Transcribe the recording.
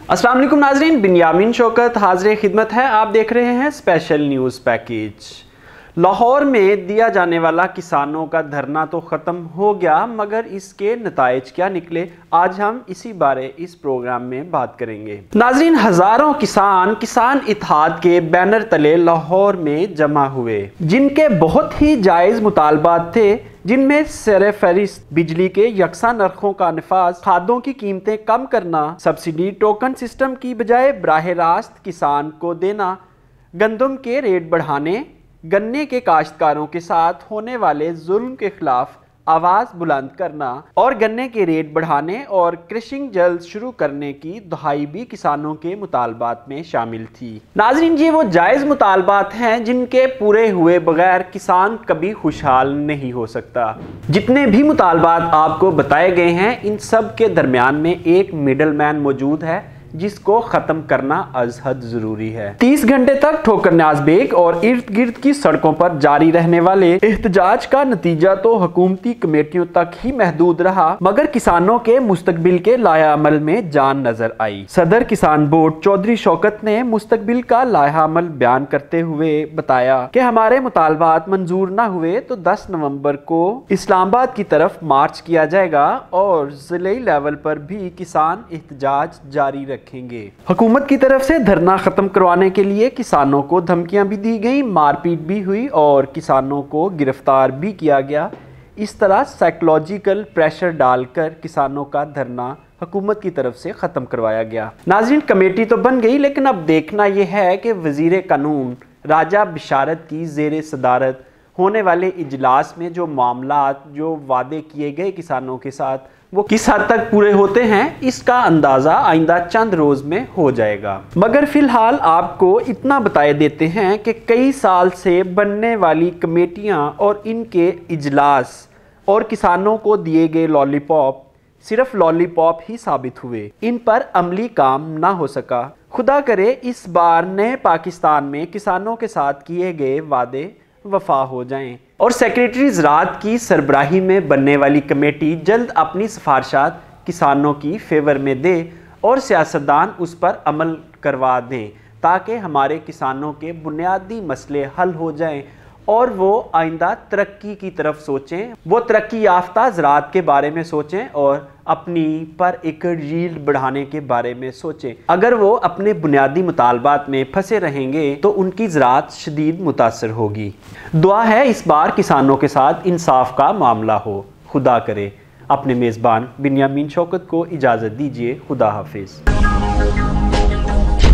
अस्सलाम वालेकुम नाज़रीन, बिन्यामीन शौकत हाज़िर खिदमत है। आप देख रहे हैं स्पेशल न्यूज़ पैकेज। लाहौर में दिया जाने वाला किसानों का धरना तो ख़त्म हो गया, मगर इसके नताइज क्या निकले, आज हम इसी बारे इस प्रोग्राम में बात करेंगे। नाज़रीन, हज़ारों किसान इत्तेहाद के बैनर तले लाहौर में जमा हुए, जिनके बहुत ही जायज़ मुतालबात थे, जिनमें सर फहरिस्त बिजली के यकसा नरखों का नफाज, खादों की कीमतें कम करना, सब्सिडी टोकन सिस्टम की बजाय बराह रास्त किसान को देना, गंदम के रेट बढ़ाने, गन्ने के काश्तकारों के साथ होने वाले जुल्म के खिलाफ आवाज़ बुलंद करना और गन्ने के रेट बढ़ाने और क्रशिंग जल्द शुरू करने की दुहाई भी किसानों के मुतालबात में शामिल थी। नाज़रीन, ये वो जायज़ मुतालबात हैं जिनके पूरे हुए बगैर किसान कभी खुशहाल नहीं हो सकता। जितने भी मुतालबात आपको बताए गए हैं, इन सब के दरमियान में एक मिडल मैन मौजूद है जिसको ख़त्म करना अज हद ज़रूरी है। 30 घंटे तक ठोकरन्याज़ बेग और इर्द गिर्द की सड़कों पर जारी रहने वाले एहतजाज का नतीजा तो हुकूमती कमेटियों तक ही महदूद रहा, मगर किसानों के मुस्तकबिल के लाया अमल में जान नजर आई। सदर किसान बोर्ड चौधरी शौकत ने मुस्तकबिल का लाया अमल बयान करते हुए बताया कि हमारे मुतालबात मंजूर न हुए तो 10 नवंबर को इस्लामाबाद की तरफ मार्च किया जाएगा और ज़िले लेवल पर भी किसान एहतजाज जारी रखेंगे। हुकूमत की तरफ से धरना खत्म करवाने के लिए किसानों को धमकियां भी दी गई, मारपीट भी हुई और किसानों को गिरफ्तार भी किया गया। इस तरह साइकोलॉजिकल प्रेशर डालकर किसानों का धरना हुकूमत की तरफ से ख़त्म करवाया गया। नाज़रीन, कमेटी तो बन गई, लेकिन अब देखना यह है कि वज़ीर कानून राजा बिशारत की ज़ेर सदारत होने वाले इजलास में जो मामलात, जो वादे किए गए किसानों के साथ, वो किस हद तक पूरे होते हैं, इसका अंदाज़ा आइंदा चंद रोज़ में हो जाएगा। मगर फ़िलहाल आपको इतना बताए देते हैं कि कई साल से बनने वाली कमेटियां और इनके इजलास और किसानों को दिए गए लॉलीपॉप सिर्फ लॉलीपॉप ही साबित हुए, इन पर अमली काम ना हो सका। खुदा करे इस बार नए पाकिस्तान में किसानों के साथ किए गए वादे वफा हो जाएं और सेक्रेटरी ज़राअत की सरबराही में बनने वाली कमेटी जल्द अपनी सिफारिशात किसानों की फेवर में दे और सियासतदान उस पर अमल करवा दें, ताकि हमारे किसानों के बुनियादी मसले हल हो जाएं और वो आइंदा तरक्की की तरफ सोचें, वो तरक्की याफ्ता ज़राअत के बारे में सोचें और अपनी पर एकड़ यील्ड बढ़ाने के बारे में सोचें। अगर वो अपने बुनियादी मुतालबात में फंसे रहेंगे तो उनकी ज़राअत शदीद मुतासर होगी। दुआ है इस बार किसानों के साथ इंसाफ का मामला हो। खुदा करे। अपने मेज़बान बिन्यामीन शौकत को इजाज़त दीजिए। खुदा हाफिज़।